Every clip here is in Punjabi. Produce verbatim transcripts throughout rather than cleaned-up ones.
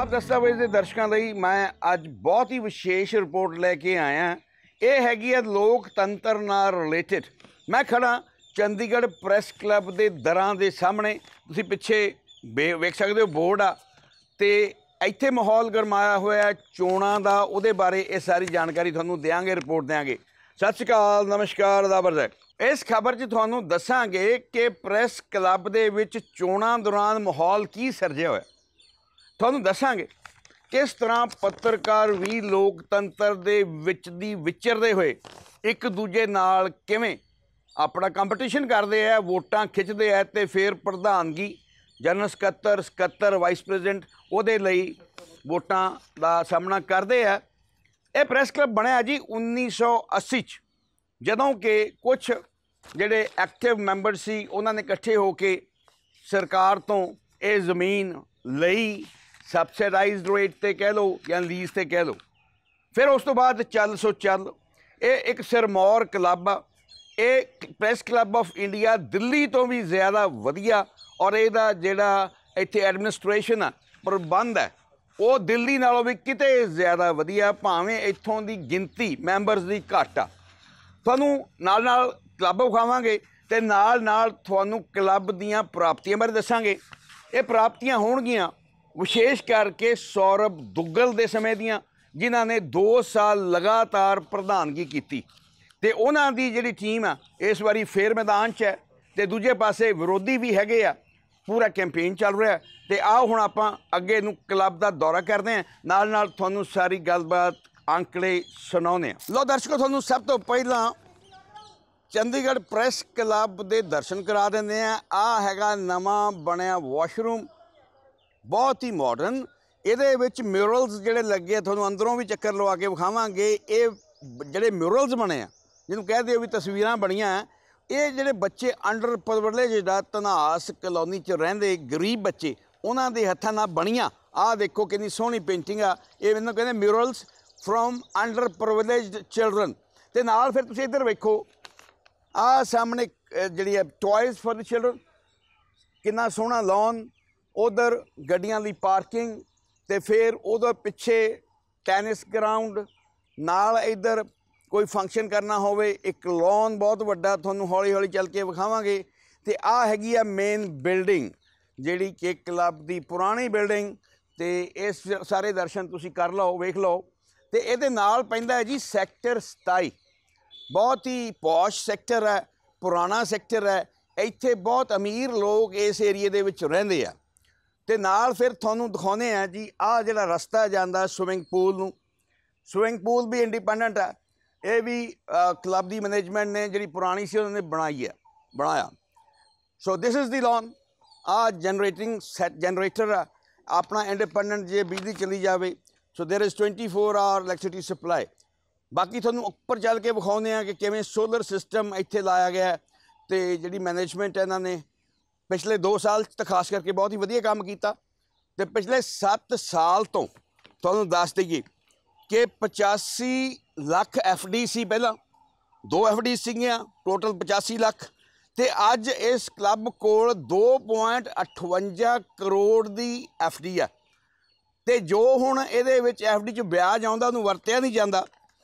पंजाब दस्तावेज़ के दर्शकों ਲਈ मैं ਅੱਜ बहुत ही विशेष रिपोर्ट लैके आया। ये हैगी है लोकतंत्र नाल रिलेटिड। मैं खड़ा चंडीगढ़ प्रैस क्लब के दरां दे सामने। तुसीं पिछे वेख सकते हो बोर्ड आ ते इत्थे माहौल गरमाया होया चोणां दा, उहदे बारे ये सारी जानकारी तुहानूं देंगे, रिपोर्ट देंगे। सत श्री अकाल, नमस्कार, आदाब है। इस खबर च तुहानूं दसांगे कि प्रैस क्लब दे विच चोणां दौरान माहौल की सिरजिया होया। तुहानूं दसांगे किस तरह पत्रकार भी लोकतंत्र दे विच दी विचरदे होए एक दूजे नाल किवें अपना कंपटीशन करते हैं, वोटां खिंचते हैं तो फिर प्रधानगी जनरल सकत्तर सकत्तर वाइस प्रेजिडेंट उहदे लई वोटां दा सामना करते हैं। यह प्रैस क्लब बनया जी उन्नीस सौ अस्सी च, जदों कि कुछ जिहड़े एक्टिव मैंबर सी उन्होंने इकट्ठे होके सरकार तो ये जमीन लई, सबसिडाइज्ड रेट ते कह लो या लीज ते कह लो। फिर उस तो बाद चल सो चल ये एक सिरमौर क्लब आ। ये press club of India Delhi तो भी ज़्यादा वधिया और इहदा जिहड़ा इत्थे एडमिनिस्ट्रेशन आ प्रबंध है वो दिल्ली नालों भी किते ज़्यादा वधिया, भावें इत्थों दी गिनती मैंबरस दी घट आ। तुहानूं नाल नाल क्लब विखावांगे ते नाल नाल तुहानूं क्लब दीयां प्राप्तियां बारे दसांगे। ये प्राप्तियां होणगीਆਂ विशेष करके सौरभ दुग्गल दे समय दियां, जिन्हां ने दो साल लगातार प्रधानगी की ते उन्हां दी जिहड़ी टीम आ इस बारी फेर मैदान च है ते दूजे पासे विरोधी भी हैगे आ। पूरा कैंपेन चल रहा है ते आओ हुण आपां अगे नूं क्लब दा दौरा करदे हैं, नाल नाल तुहानूं सारी गलबात आंकड़े सुणाउने आ। लो दर्शकों, तुहानूं सब तो पहिलां चंडीगढ़ प्रैस क्लब दे दर्शन करा दिंदे आ। आ हैगा नवां बनिया वॉशरूम, बहुत ही मॉडर्न। ये म्यूरल्स जोड़े लगे, थोड़ा अंदरों भी चक्कर लवा के विखावांगे। ये जोड़े म्यूरल्स बने हैं, जिन्होंने कह दिओ भी तस्वीरां बनिया, ये जोड़े बच्चे अंडर प्रिविलेज्ड आ, धनास कलोनी च रहिंदे गरीब बच्चे, उन्हां दे हत्थां नाल बनिया। आ देखो कितनी सोहनी पेंटिंग आ। ये मैनूं कहंदे murals from under privileged children. ते नाल फिर तुसीं इधर वेखो, आ सामने जिहड़ी है टॉयज़ फॉर द चिल्ड्रन, कितना सोहना लॉन, उधर गड्डियां दी पार्किंग, ते फिर उधर पिछे टैनिस ग्राउंड, नाल इधर कोई फंक्शन करना होवे एक लॉन बहुत वड्डा, तुहानूं हौली हौली चल के विखावांगे। ते आ हैगी आ मेन बिल्डिंग जिहड़ी कि क्लब दी पुरानी बिल्डिंग, ते इस सारे दर्शन तुसीं कर लो, वेख लो। ते इहदे नाल पैंदा है जी सैक्टर सताई, बहुत ही पॉश सैक्टर है, पुराना सैक्टर है। इत्थे बहुत अमीर लोग इस एरिए दे विच रहिंदे आ। ते नाल फिर तुहानूं दिखाउने आ जी आ जिहड़ा रस्ता जांदा स्विमिंग पूल नूं। स्विमिंग पूल भी इंडिपेंडेंट है, ये भी क्लब दी मैनेजमेंट ने जिहड़ी पुरानी सी उन्होंने बनाई है, बनाया। So this is the lawn. आ जनरेटिंग सैट जनरेटर आ अपना इंडिपेंडेंट, जे बिजली चली जाए so there is twenty four hour electricity supply. बाकी तुहानूं उपर चल के विखाउने आ कि किवें सोलर सिस्टम इत्थे लाया गया है। तो जिहड़ी मैनेजमेंट है इन्होंने पिछले दो साल तो खास करके बहुत ही वधिया काम किया। तो पिछले सत्त साल तो तुहानूं दस दईए कि पचासी लख एफ डी सी, पहला दो एफ डी सीगियां, टोटल पचासी लख। तो अज इस क्लब कोल दो पॉइंट अठवंजा करोड़ की एफ डी है। तो जो हुण इहदे विच एफ डी च ब्याज आउंदा उहनूं वरतिया नहीं जाता।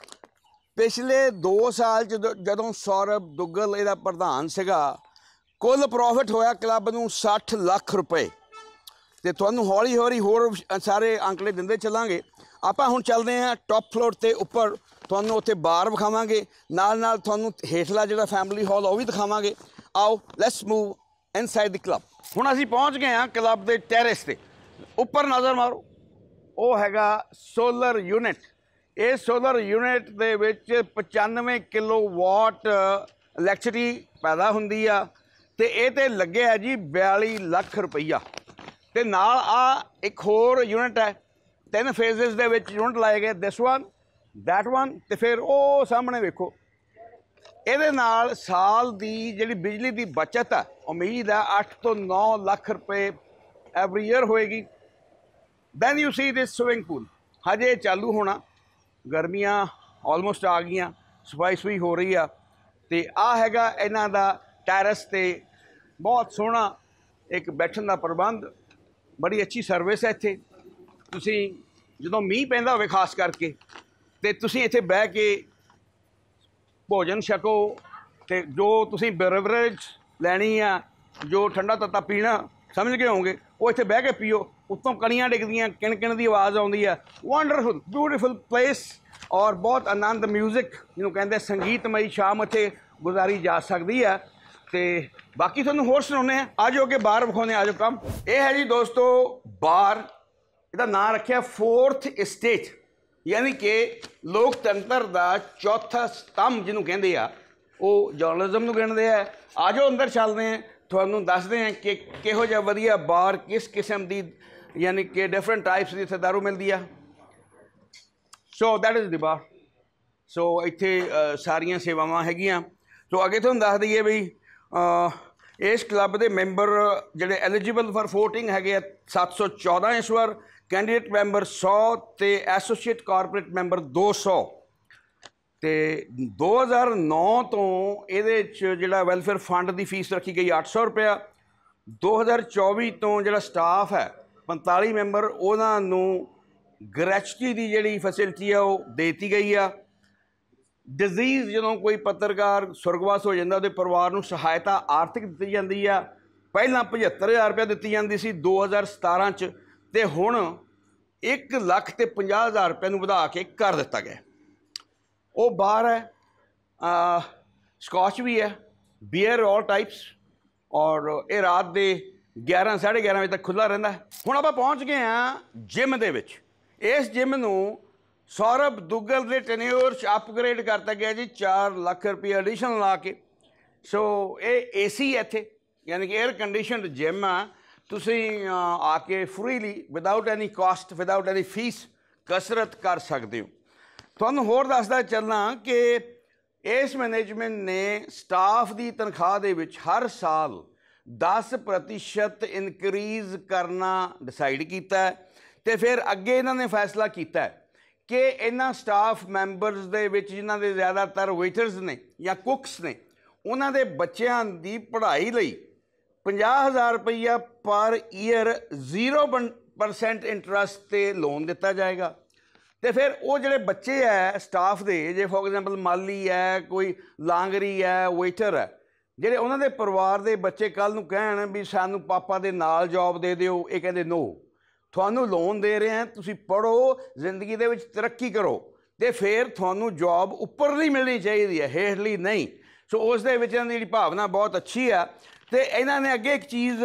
पिछले दो साल च जदों सौरभ दुग्गल इहदा प्रधान सीगा, कुल प्रॉफिट होया क्लब नूं साठ लख रुपए। तो तुहानूं हौली हौली होर सारे आंकड़े दिंदे चलांगे। आपां हुण चलदे हां टॉप फ्लोर ते उपर, तुहानूं उत्थे बार विखावांगे, नाल नाल तुहानूं हेठला जिहड़ा फैमिली हॉल वो भी दिखावांगे। आओ let's move inside the club. हुण असीं पहुंच गए हां क्लब दे टैरेस ते। उपर नज़र मारो, वो हैगा सोलर यूनिट। इस सोलर यूनिट दे विच पचानवे किलो वाट इलैक्ट्रिसिटी पैदा हुंदी आ। ते ये ते लगे है जी बयाली लख रुपया। ते नाल आ एक होर यूनिट है, तीन फेजेस दे विच यूनिट लाए गए, दिस वन दैट वन, ते फिर वो सामने वेखो। इहदे नाल साल दी जिहड़ी बिजली दी बचत है उम्मीद है अठ तो नौ लख रुपए एवरी ईयर होएगी। Then you see this swimming pool हजे चालू होना, गर्मियां ऑलमोस्ट आ गई, सफाई सफाई हो रही है। तो आ हैगा इन्हां दा टैरस, ते बहुत सोहना एक बैठन का प्रबंध, बड़ी अच्छी सर्विस है इत्थे। ਤੁਸੀਂ ਜਦੋਂ ਮੀਂਹ ਪੈਂਦਾ ਹੋਵੇ ਖਾਸ ਕਰਕੇ ਤੇ ਤੁਸੀਂ ਇੱਥੇ ਬਹਿ ਕੇ ਭੋਜਨ ਛਕੋ ਤੇ ਜੋ ਤੁਸੀਂ ਬੇਵਰੇਜ ਲੈਣੀ ਆ, ਜੋ ਠੰਡਾ ਤੱਤਾ ਪੀਣਾ ਸਮਝ ਕੇ ਹੋਵੋਗੇ, ਉਹ ਇੱਥੇ ਬਹਿ ਕੇ ਪੀਓ। ਉੱਤੋਂ ਕਣੀਆਂ ਡਿੱਗਦੀਆਂ, ਕਿਣ ਕਿਣ ਦੀ ਆਵਾਜ਼ ਆਉਂਦੀ ਆ। ਵੰਡਰਫੁਲ ਬਿਊਟੀਫੁਲ ਪਲੇਸ ਔਰ ਬਹੁਤ ਆਨੰਦ, ਮਿਊਜ਼ਿਕ ਜਿਹਨੂੰ ਕਹਿੰਦੇ ਸੰਗੀਤਮਈ ਸ਼ਾਮ ਇੱਥੇ ਗੁਜ਼ਾਰੀ ਜਾ ਸਕਦੀ ਆ। ਤੇ ਬਾਕੀ ਤੁਹਾਨੂੰ ਹੋਰ ਸੁਣਾਉਂਦੇ ਆ, ਆ ਜਾਓ ਕਿ ਬਾਹਰ ਵਿਖਾਉਂਦੇ ਆ ਜਾਓ ਕੰਮ। ਇਹ ਹੈ ਜੀ ਦੋਸਤੋ ਬਾਰ, ਇਹਦਾ ਨਾਂ ਰੱਖਿਆ ਫੋਰਥ estate, ਯਾਨੀ ਕਿ ਲੋਕਤੰਤਰ ਦਾ ਚੌਥਾ ਸਤੰਭ ਜਿਹਨੂੰ ਕਹਿੰਦੇ ਆ, ਉਹ ਜਰਨਲਿਜ਼ਮ ਨੂੰ ਕਹਿੰਦੇ ਆ। ਆ ਜਾਓ ਅੰਦਰ ਚੱਲਦੇ ਆ, ਤੁਹਾਨੂੰ ਦੱਸਦੇ ਆ ਕਿ ਕਿਹੋ ਜਿਹਾ ਵਧੀਆ ਬਾਰ, ਕਿਸ ਕਿਸਮ ਦੀ ਯਾਨੀ ਕਿ ਡਿਫਰੈਂਟ ਟਾਈਪਸ ਦੀ ਇੱਥੇ ਦਾਰੂ ਮਿਲਦੀ ਆ। ਸੋ ਦੈਟ ਇਜ਼ ਦੀ ਬਾਰ। ਸੋ ਇੱਥੇ ਸਾਰੀਆਂ ਸੇਵਾਵਾਂ ਹੈਗੀਆਂ। ਸੋ ਅੱਗੇ ਤੁਹਾਨੂੰ ਦੱਸ ਦਈਏ ਬਈ ਇਸ ਕਲੱਬ ਦੇ ਮੈਂਬਰ ਜਿਹੜੇ ਐਲੀਜੀਬਲ ਫਾਰ ਵੋਟਿੰਗ ਹੈਗੇ ਆ ਸੱਤ ਸੌ ਚੌਦਾਂ ਇਸ ਵਾਰ, ਕੈਂਡੀਡੇਟ ਮੈਂਬਰ ਸੌ ਅਤੇ ਐਸੋਸੀਏਟ ਕਾਰਪੋਰੇਟ ਮੈਂਬਰ ਦੋ ਸੌ। ਅਤੇ ਦੋ ਹਜ਼ਾਰ ਨੌ ਤੋਂ ਇਹਦੇ 'ਚ ਜਿਹੜਾ ਵੈਲਫੇਅਰ ਫੰਡ ਦੀ ਫੀਸ ਰੱਖੀ ਗਈ ਅੱਠ ਸੌ ਰੁਪਇਆ। ਦੋ ਹਜ਼ਾਰ ਚੌਵੀ ਤੋਂ ਜਿਹੜਾ ਸਟਾਫ ਹੈ ਪੰਤਾਲੀ ਮੈਂਬਰ, ਉਹਨਾਂ ਨੂੰ ਗ੍ਰੈਚੁਟੀ ਦੀ ਜਿਹੜੀ ਫੈਸਿਲਿਟੀ ਆ ਉਹ ਦੇ ਦਿੱਤੀ ਗਈ ਆ। ਡਿਜ਼ੀਜ਼ ਜਦੋਂ ਕੋਈ ਪੱਤਰਕਾਰ ਸੁਰਗਵਾਸ ਹੋ ਜਾਂਦਾ, ਉਹਦੇ ਪਰਿਵਾਰ ਨੂੰ ਸਹਾਇਤਾ ਆਰਥਿਕ ਦਿੱਤੀ ਜਾਂਦੀ ਆ। ਪਹਿਲਾਂ ਪਝੱਤਰ ਹਜ਼ਾਰ ਰੁਪਇਆ ਦਿੱਤੀ ਜਾਂਦੀ ਸੀ ਦੋ ਹਜ਼ਾਰ ਸਤਾਰਾਂ 'ਚ, ਅਤੇ ਹੁਣ ਇੱਕ ਲੱਖ ਅਤੇ ਪੰਜਾਹ ਹਜ਼ਾਰ ਰੁਪਏ ਨੂੰ ਵਧਾ ਕੇ ਕਰ ਦਿੱਤਾ ਗਿਆ। ਉਹ ਬਾਰ ਹੈ, ਸਕੌਚ ਵੀ ਹੈ, ਬੀਅਰ ਆਲ ਟਾਈਪਸ, ਔਰ ਇਹ ਰਾਤ ਦੇ ਗਿਆਰਾਂ ਸਾਢੇ ਗਿਆਰਾਂ ਵਜੇ ਤੱਕ ਖੁੱਲ੍ਹਾ ਰਹਿੰਦਾ। ਹੁਣ ਆਪਾਂ ਪਹੁੰਚ ਗਏ ਹਾਂ ਜਿਮ ਦੇ ਵਿੱਚ। ਇਸ ਜਿਮ ਨੂੰ ਸੌਰਭ ਦੁੱਗਲ ਦੇ ਟੈਨਿਓਰ 'ਚ ਅਪਗ੍ਰੇਡ ਕਰਤਾ ਗਿਆ ਜੀ, ਚਾਰ ਲੱਖ ਰੁਪਏ ਐਡੀਸ਼ਨ ਲਾ ਕੇ। ਸੋ ਇਹ ਏ ਸੀ ਇੱਥੇ, ਯਾਨੀ ਕਿ ਏਅਰ ਕੰਡੀਸ਼ਨਡ ਜਿਮ ਆ। ਤੁਸੀਂ ਆ ਕੇ freely without any cost, without any fee ਕਸਰਤ ਕਰ ਸਕਦੇ ਹੋ। ਤੁਹਾਨੂੰ ਹੋਰ ਦੱਸਦਾ ਚੱਲਣਾ ਕਿ ਇਸ ਮੈਨੇਜਮੈਂਟ ਨੇ ਸਟਾਫ ਦੀ ਤਨਖਾਹ ਦੇ ਵਿੱਚ ਹਰ ਸਾਲ ਦਸ ਪ੍ਰਤੀਸ਼ਤ ਇਨਕਰੀਜ਼ ਕਰਨਾ ਡਿਸਾਈਡ ਕੀਤਾ ਹੈ। ਅਤੇ ਫਿਰ ਅੱਗੇ ਇਹਨਾਂ ਨੇ ਫੈਸਲਾ ਕੀਤਾ ਕਿ ਇਹਨਾਂ ਸਟਾਫ ਮੈਂਬਰਸ ਦੇ ਵਿੱਚ ਜਿਨ੍ਹਾਂ ਦੇ ਜ਼ਿਆਦਾਤਰ ਵੇਟਰਸ ਨੇ ਜਾਂ ਕੁੱਕਸ ਨੇ, ਉਹਨਾਂ ਦੇ ਬੱਚਿਆਂ ਦੀ ਪੜ੍ਹਾਈ ਲਈ ਪੰਜਾਹ ਹਜ਼ਾਰ ਰੁਪਈਆ per year zero percent interest 'ਤੇ ਲੋਨ ਦਿੱਤਾ ਜਾਏਗਾ। ਅਤੇ ਫਿਰ ਉਹ ਜਿਹੜੇ ਬੱਚੇ ਹੈ ਸਟਾਫ ਦੇ, ਜੇ ਫੋਰ ਐਗਜ਼ਾਮਪਲ ਮਾਲੀ ਹੈ, ਕੋਈ ਲਾਂਗਰੀ ਹੈ, ਵੇਟਰ ਹੈ, ਜਿਹੜੇ ਉਹਨਾਂ ਦੇ ਪਰਿਵਾਰ ਦੇ ਬੱਚੇ ਕੱਲ੍ਹ ਨੂੰ ਕਹਿਣ ਵੀ ਸਾਨੂੰ ਪਾਪਾ ਦੇ ਨਾਲ ਜੋਬ ਦੇ ਦਿਓ, ਇਹ ਕਹਿੰਦੇ ਨੋ, ਤੁਹਾਨੂੰ ਲੋਨ ਦੇ ਰਹੇ ਹਾਂ, ਤੁਸੀਂ ਪੜ੍ਹੋ, ਜ਼ਿੰਦਗੀ ਦੇ ਵਿੱਚ ਤਰੱਕੀ ਕਰੋ, ਅਤੇ ਫਿਰ ਤੁਹਾਨੂੰ ਜੋਬ ਉੱਪਰਲੀ ਮਿਲਣੀ ਚਾਹੀਦੀ ਹੈ, ਹੇਠਲੀ ਨਹੀਂ। ਸੋ ਉਸ ਦੇ ਵਿੱਚ ਇਹਨਾਂ ਦੀ ਜਿਹੜੀ ਭਾਵਨਾ ਬਹੁਤ ਅੱਛੀ ਆ। ਅਤੇ ਇਹਨਾਂ ਨੇ ਅੱਗੇ ਇੱਕ ਚੀਜ਼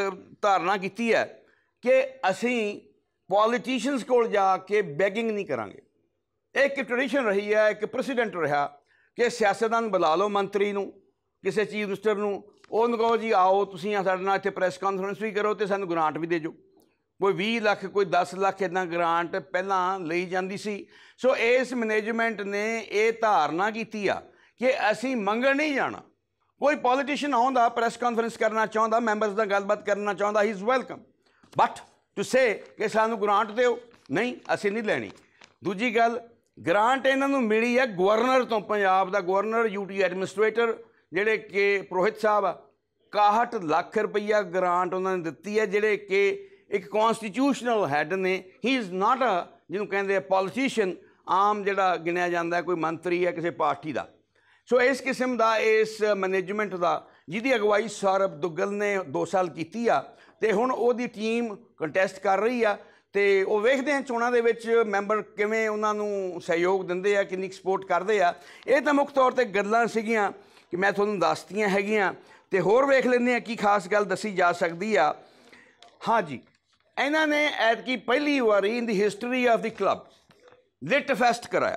ਧਾਰਨਾ ਕੀਤੀ ਹੈ ਕਿ ਅਸੀਂ ਪੋਲੀਟੀਸ਼ੀਅਨਸ ਕੋਲ ਜਾ ਕੇ ਬੈਗਿੰਗ ਨਹੀਂ ਕਰਾਂਗੇ। ਇੱਕ ਟ੍ਰੈਡੀਸ਼ਨ ਰਹੀ ਹੈ, ਇੱਕ ਪ੍ਰੈਸੀਡੈਂਟ ਰਿਹਾ ਕਿ ਸਿਆਸਤਦਾਨ ਬੁਲਾ ਲਓ ਮੰਤਰੀ ਨੂੰ, ਕਿਸੇ ਚੀਫ ਮਿਨਿਸਟਰ ਨੂੰ, ਉਹਨੂੰ ਕਹੋ ਜੀ ਆਓ ਤੁਸੀਂ ਸਾਡੇ ਨਾਲ ਇੱਥੇ ਪ੍ਰੈਸ ਕਾਨਫਰੰਸ ਵੀ ਕਰੋ ਅਤੇ ਸਾਨੂੰ ਗ੍ਰਾਂਟ ਵੀ ਦੇ ਜਾਓ। ਕੋਈ ਵੀਹ ਲੱਖ, ਕੋਈ ਦਸ ਲੱਖ ਇੱਦਾਂ ਗ੍ਰਾਂਟ ਪਹਿਲਾਂ ਲਈ ਜਾਂਦੀ ਸੀ। ਸੋ ਇਸ ਮੈਨੇਜਮੈਂਟ ਨੇ ਇਹ ਧਾਰਨਾ ਕੀਤੀ ਆ ਕਿ ਅਸੀਂ ਮੰਗਣ ਨਹੀਂ ਜਾਣਾ। ਕੋਈ ਪੋਲੀਟੀਸ਼ੀਅਨ ਆਉਂਦਾ, ਪ੍ਰੈਸ ਕਾਨਫਰੰਸ ਕਰਨਾ ਚਾਹੁੰਦਾ, ਮੈਂਬਰਸ ਨਾਲ ਗੱਲਬਾਤ ਕਰਨਾ ਚਾਹੁੰਦਾ, he is welcome, but to say ਕਿ ਸਾਨੂੰ ਗ੍ਰਾਂਟ ਦਿਓ, ਨਹੀਂ, ਅਸੀਂ ਨਹੀਂ ਲੈਣੀ। ਦੂਜੀ ਗੱਲ, ਗ੍ਰਾਂਟ ਇਹਨਾਂ ਨੂੰ ਮਿਲੀ ਹੈ ਗਵਰਨਰ ਤੋਂ, ਪੰਜਾਬ ਦਾ ਗਵਰਨਰ, ਯੂਟੀ ਐਡਮਿਨਿਸਟ੍ਰੇਟਰ ਜਿਹੜੇ ਕਿ ਪ੍ਰੋਹਿਤ ਸਾਹਿਬ ਆ, ਇਕਾਹਠ ਲੱਖ ਰੁਪਈਆ ਗ੍ਰਾਂਟ ਉਹਨਾਂ ਨੇ ਦਿੱਤੀ ਹੈ, ਜਿਹੜੇ ਕਿ ਇੱਕ ਕੌਂਸਟੀਟਿਊਸ਼ਨਲ ਹੈੱਡ ਨੇ। ਹੀ ਇਜ਼ ਨਾਟ ਅ, ਜਿਹਨੂੰ ਕਹਿੰਦੇ ਆ ਪੋਲੀਟੀਸ਼ੀਅਨ, ਆਮ ਜਿਹੜਾ ਗਿਣਿਆ ਜਾਂਦਾ ਕੋਈ ਮੰਤਰੀ ਹੈ ਕਿਸੇ ਪਾਰਟੀ ਦਾ। ਸੋ ਇਸ ਕਿਸਮ ਦਾ ਇਸ ਮੈਨੇਜਮੈਂਟ ਦਾ, ਜਿਹਦੀ ਅਗਵਾਈ ਸੌਰਭ ਦੁੱਗਲ ਨੇ ਦੋ ਸਾਲ ਕੀਤੀ ਆ, ਅਤੇ ਹੁਣ ਉਹਦੀ ਟੀਮ ਕੰਟੈਸਟ ਕਰ ਰਹੀ ਆ। ਅਤੇ ਉਹ ਵੇਖਦੇ ਹਾਂ ਚੋਣਾਂ ਦੇ ਵਿੱਚ ਮੈਂਬਰ ਕਿਵੇਂ ਉਹਨਾਂ ਨੂੰ ਸਹਿਯੋਗ ਦਿੰਦੇ ਆ, ਕਿੰਨੀ ਸਪੋਰਟ ਕਰਦੇ ਆ। ਇਹ ਤਾਂ ਮੁੱਖ ਤੌਰ 'ਤੇ ਗੱਲਾਂ ਸੀਗੀਆਂ ਕਿ ਮੈਂ ਤੁਹਾਨੂੰ ਦੱਸਤੀਆਂ ਹੈਗੀਆਂ। ਅਤੇ ਹੋਰ ਵੇਖ ਲੈਂਦੇ ਹਾਂ ਕੀ ਖਾਸ ਗੱਲ ਦੱਸੀ ਜਾ ਸਕਦੀ ਆ। ਹਾਂ ਜੀ, ਇਹਨਾਂ ਨੇ ਐਤਕੀ ਪਹਿਲੀ ਵਾਰੀ in the history of the club lit fest ਕਰਾਇਆ।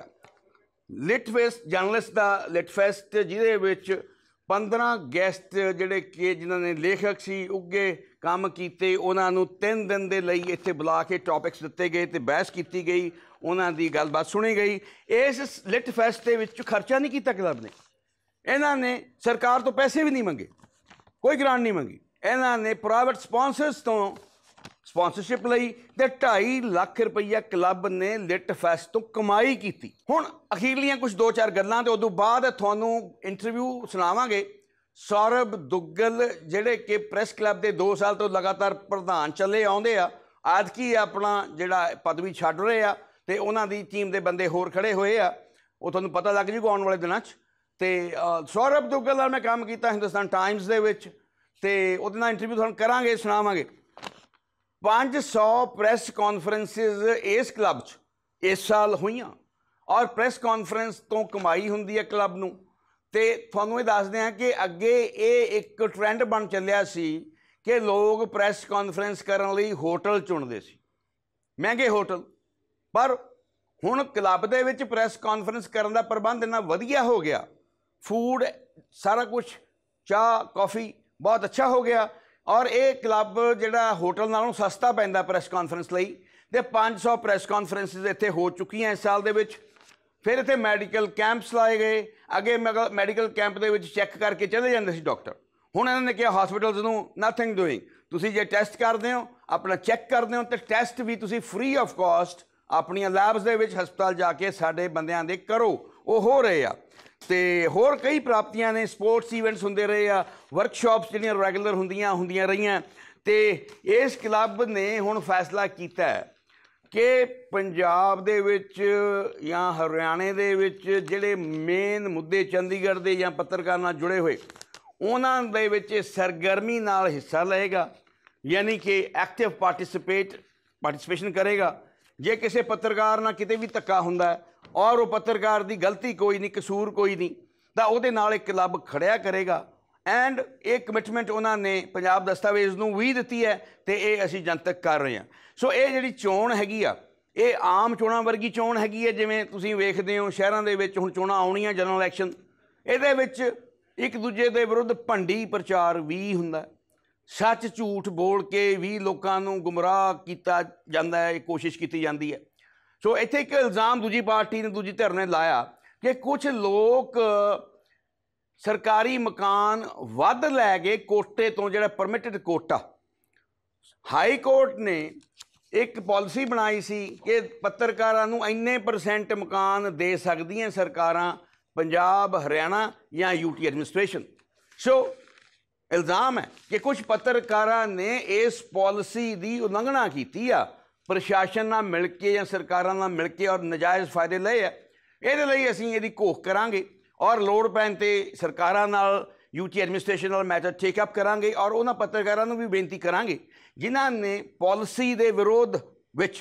ਲਿਟ ਫੈਸਟ, ਜਰਨਲਿਸਟ ਦਾ ਲਿਟ ਫੈਸਟ, ਜਿਹਦੇ ਵਿੱਚ ਪੰਦਰਾਂ ਗੈਸਟ ਜਿਹੜੇ ਕਿ ਜਿਨ੍ਹਾਂ ਨੇ ਲੇਖਕ ਸੀ, ਉੱਘੇ ਕੰਮ ਕੀਤੇ, ਉਹਨਾਂ ਨੂੰ ਤਿੰਨ ਦਿਨ ਦੇ ਲਈ ਇੱਥੇ ਬੁਲਾ ਕੇ ਟੌਪਿਕਸ ਦਿੱਤੇ ਗਏ ਅਤੇ ਬਹਿਸ ਕੀਤੀ ਗਈ, ਉਹਨਾਂ ਦੀ ਗੱਲਬਾਤ ਸੁਣੀ ਗਈ। ਇਸ ਲਿਟ ਫੈਸਟ ਦੇ ਵਿੱਚ ਖਰਚਾ ਨਹੀਂ ਕੀਤਾ ਕਲੱਬ ਨੇ। ਇਹਨਾਂ ਨੇ ਸਰਕਾਰ ਤੋਂ ਪੈਸੇ ਵੀ ਨਹੀਂ ਮੰਗੇ, ਕੋਈ ਗ੍ਰਾਂਟ ਨਹੀਂ ਮੰਗੀ। ਇਹਨਾਂ ਨੇ ਪ੍ਰਾਈਵੇਟ ਸਪਾਂਸਰਸ ਤੋਂ ਸਪਾਂਸਰਸ਼ਿਪ ਲਈ ਅਤੇ ਢਾਈ ਲੱਖ ਰੁਪਈਆ ਕਲੱਬ ਨੇ ਲਿਟ ਫੈਸਟ ਤੋਂ ਕਮਾਈ ਕੀਤੀ। ਹੁਣ ਅਖੀਰਲੀਆਂ ਕੁਝ ਦੋ ਚਾਰ ਗੱਲਾਂ, ਅਤੇ ਉਦੋਂ ਬਾਅਦ ਤੁਹਾਨੂੰ ਇੰਟਰਵਿਊ ਸੁਣਾਵਾਂਗੇ ਸੌਰਭ ਦੁੱਗਲ, ਜਿਹੜੇ ਕਿ ਪ੍ਰੈਸ ਕਲੱਬ ਦੇ ਦੋ ਸਾਲ ਤੋਂ ਲਗਾਤਾਰ ਪ੍ਰਧਾਨ ਚੱਲੇ ਆਉਂਦੇ ਆ। ਆਦਕੀ ਆਪਣਾ ਜਿਹੜਾ ਪਦਵੀ ਛੱਡ ਰਹੇ ਆ ਤੇ ਉਹਨਾਂ ਦੀ ਟੀਮ ਦੇ ਬੰਦੇ ਹੋਰ ਖੜੇ ਹੋਏ ਆ, ਉਹ ਤੁਹਾਨੂੰ ਪਤਾ ਲੱਗ ਜੂਗਾ ਆਉਣ ਵਾਲੇ ਦਿਨਾਂ 'ਚ। ਤੇ ਸੌਰਵ ਦੁੱਗਲ ਨਾਲ ਮੈਂ ਕੰਮ ਕੀਤਾ ਹਿੰਦੁਸਤਾਨ ਟਾਈਮਸ ਦੇ ਵਿੱਚ, ਤੇ ਉਹਦੇ ਨਾਲ ਇੰਟਰਵਿਊ ਤੁਹਾਨੂੰ ਕਰਾਂਗੇ, ਸੁਣਾਵਾਂਗੇ। ਪੰਜ ਸੌ ਪ੍ਰੈਸ ਕਾਨਫਰੰਸਿਸ ਇਸ ਕਲੱਬ 'ਚ ਇਸ ਸਾਲ ਹੋਈਆਂ, ਔਰ ਪ੍ਰੈਸ ਕਾਨਫਰੰਸ ਤੋਂ ਕਮਾਈ ਹੁੰਦੀ ਹੈ ਕਲੱਬ ਨੂੰ। ਤੇ ਤੁਹਾਨੂੰ ਇਹ ਦੱਸਦੇ ਹਾਂ ਕਿ ਅੱਗੇ ਇਹ ਇੱਕ ਟਰੈਂਡ ਬਣ ਚੱਲਿਆ ਸੀ ਕਿ ਲੋਕ ਪ੍ਰੈਸ ਕਾਨਫਰੰਸ ਕਰਨ ਲਈ ਹੋਟਲ ਚੁਣਦੇ ਸੀ, ਮਹਿੰਗੇ ਹੋਟਲ। ਪਰ ਹੁਣ ਕਲੱਬ ਦੇ ਵਿੱਚ ਪ੍ਰੈਸ ਕਾਨਫਰੰਸ ਕਰਨ ਦਾ ਪ੍ਰਬੰਧ ਇੰਨਾ ਵਧੀਆ ਹੋ ਗਿਆ, ਫੂਡ ਸਾਰਾ ਕੁਛ, ਚਾਹ ਕੌਫੀ ਬਹੁਤ ਅੱਛਾ ਹੋ ਗਿਆ, ਔਰ ਇਹ ਕਲੱਬ ਜਿਹੜਾ ਹੋਟਲ ਨਾਲੋਂ ਸਸਤਾ ਪੈਂਦਾ ਪ੍ਰੈਸ ਕਾਨਫਰੰਸ ਲਈ। ਤੇ ਪੰਜ ਸੌ ਪ੍ਰੈਸ ਕਾਨਫਰੰਸਿਸ ਇੱਥੇ ਹੋ ਚੁੱਕੀਆਂ ਇਸ ਸਾਲ ਦੇ ਵਿੱਚ। ਫਿਰ ਇੱਥੇ ਮੈਡੀਕਲ ਕੈਂਪਸ ਲਾਏ ਗਏ। ਅੱਗੇ ਮੈਡੀਕਲ ਕੈਂਪ ਦੇ ਵਿੱਚ ਚੈੱਕ ਕਰਕੇ ਚਲੇ ਜਾਂਦੇ ਸੀ ਡਾਕਟਰ, ਹੁਣ ਇਹਨਾਂ ਨੇ ਕਿਹਾ ਹਸਪੀਟਲਸ ਨੂੰ ਨਥਿੰਗ ਡੂਇੰਗ, ਤੁਸੀਂ ਜੇ ਟੈਸਟ ਕਰਦੇ ਹੋ, ਆਪਣਾ ਚੈੱਕ ਕਰਦੇ ਹੋ, ਤੇ ਟੈਸਟ ਵੀ ਤੁਸੀਂ ਫ੍ਰੀ ਆਫ ਕਾਸਟ ਆਪਣੀਆਂ ਲੈਬਸ ਦੇ ਵਿੱਚ ਹਸਪਤਾਲ ਜਾ ਕੇ ਸਾਡੇ ਬੰਦਿਆਂ ਦੇ ਕਰੋ, ਉਹ ਹੋ ਰਹੇ ਆ। ਤੇ ਹੋਰ ਕਈ ਪ੍ਰਾਪਤੀਆਂ ਨੇ, ਸਪੋਰਟਸ ਈਵੈਂਟਸ ਹੁੰਦੇ ਰਹੇ ਆ, ਵਰਕਸ਼ਾਪਸ ਜਿਹੜੀਆਂ ਰੈਗੂਲਰ ਹੁੰਦੀਆਂ ਹੁੰਦੀਆਂ ਰਹੀਆਂ। ਤੇ ਇਸ ਕਲੱਬ ਨੇ ਹੁਣ ਫੈਸਲਾ ਕੀਤਾ ਕਿ ਪੰਜਾਬ ਦੇ ਵਿੱਚ ਜਾਂ ਹਰਿਆਣੇ ਦੇ ਵਿੱਚ ਜਿਹੜੇ ਮੇਨ ਮੁੱਦੇ ਚੰਡੀਗੜ੍ਹ ਦੇ ਜਾਂ ਪੱਤਰਕਾਰ ਨਾਲ ਜੁੜੇ ਹੋਏ, ਉਹਨਾਂ ਦੇ ਵਿੱਚ ਸਰਗਰਮੀ ਨਾਲ ਹਿੱਸਾ ਲਏਗਾ, ਯਾਨੀ ਕਿ ਐਕਟਿਵ ਪਾਰਟੀਸਪੇਟ ਪਾਰਟੀਸਪੇਸ਼ਨ ਕਰੇਗਾ। ਜੇ ਕਿਸੇ ਪੱਤਰਕਾਰ ਨਾਲ ਕਿਤੇ ਵੀ ਧੱਕਾ ਹੁੰਦਾ ਔਰ ਉਹ ਪੱਤਰਕਾਰ ਦੀ ਗਲਤੀ ਕੋਈ ਨਹੀਂ, ਕਸੂਰ ਕੋਈ ਨਹੀਂ, ਤਾਂ ਉਹਦੇ ਨਾਲ ਇੱਕ ਕਲੱਬ ਖੜਿਆ ਕਰੇਗਾ। ਐਂਡ ਇਹ ਕਮਿਟਮੈਂਟ ਉਹਨਾਂ ਨੇ ਪੰਜਾਬ ਦਸਤਾਵੇਜ਼ ਨੂੰ ਵੀ ਦਿੱਤੀ ਹੈ, ਤੇ ਇਹ ਅਸੀਂ ਜਨਤਕ ਕਰ ਰਹੇ ਹਾਂ। ਸੋ ਇਹ ਜਿਹੜੀ ਚੋਣ ਹੈਗੀ ਆ, ਇਹ ਆਮ ਚੋਣਾਂ ਵਰਗੀ ਚੋਣ ਹੈਗੀ ਹੈ, ਜਿਵੇਂ ਤੁਸੀਂ ਵੇਖਦੇ ਹੋ ਸ਼ਹਿਰਾਂ ਦੇ ਵਿੱਚ ਹੁਣ ਚੋਣਾਂ ਆਉਣੀਆਂ, ਜਨਰਲ ਇਲੈਕਸ਼ਨ। ਇਹਦੇ ਵਿੱਚ ਇੱਕ ਦੂਜੇ ਦੇ ਵਿਰੁੱਧ ਭੰਡੀ ਪ੍ਰਚਾਰ ਵੀ ਹੁੰਦਾ, ਸੱਚ ਝੂਠ ਬੋਲ ਕੇ ਵੀ ਲੋਕਾਂ ਨੂੰ ਗੁੰਮਰਾਹ ਕੀਤਾ ਜਾਂਦਾ ਹੈ, ਕੋਸ਼ਿਸ਼ ਕੀਤੀ ਜਾਂਦੀ ਹੈ। ਸੋ ਇੱਥੇ ਇੱਕ ਇਲਜ਼ਾਮ ਦੂਜੀ ਪਾਰਟੀ ਨੇ, ਦੂਜੀ ਧਿਰ ਨੇ ਲਾਇਆ ਕਿ ਕੁਝ ਲੋਕ ਸਰਕਾਰੀ ਮਕਾਨ ਵੱਧ ਲੈ ਗਏ ਕੋਟੇ ਤੋਂ, ਜਿਹੜਾ ਪਰਮਿਟਡ ਕੋਟਾ। ਹਾਈ ਕੋਰਟ ਨੇ ਇੱਕ ਪਾਲਿਸੀ ਬਣਾਈ ਸੀ ਕਿ ਪੱਤਰਕਾਰਾਂ ਨੂੰ ਇੰਨੇ ਪਰਸੈਂਟ ਮਕਾਨ ਦੇ ਸਕਦੀਆਂ ਸਰਕਾਰਾਂ, ਪੰਜਾਬ, ਹਰਿਆਣਾ ਜਾਂ ਯੂਟੀ ਐਡਮਿਨਿਸਟ੍ਰੇਸ਼ਨ। ਸੋ ਇਲਜ਼ਾਮ ਹੈ ਕਿ ਕੁਝ ਪੱਤਰਕਾਰਾਂ ਨੇ ਇਸ ਪਾਲਿਸੀ ਦੀ ਉਲੰਘਣਾ ਕੀਤੀ ਆ, ਪ੍ਰਸ਼ਾਸਨ ਨਾਲ ਮਿਲ ਕੇ ਜਾਂ ਸਰਕਾਰਾਂ ਨਾਲ ਮਿਲ ਕੇ, ਔਰ ਨਜਾਇਜ਼ ਫਾਇਦੇ ਲਏ ਆ। ਇਹਦੇ ਲਈ ਅਸੀਂ ਇਹਦੀ ਘੋਖ ਕਰਾਂਗੇ, ਔਰ ਲੋੜ ਪੈਣ 'ਤੇ ਸਰਕਾਰਾਂ ਨਾਲ, ਯੂਟੀ ਐਡਮਿਨਿਸਟ੍ਰੇਸ਼ਨ ਨਾਲ ਮੈਟਰ ਟੇਕ ਅਪ ਕਰਾਂਗੇ, ਔਰ ਉਹਨਾਂ ਪੱਤਰਕਾਰਾਂ ਨੂੰ ਵੀ ਬੇਨਤੀ ਕਰਾਂਗੇ ਜਿਨ੍ਹਾਂ ਨੇ ਪਾਲਿਸੀ ਦੇ ਵਿਰੋਧ ਵਿੱਚ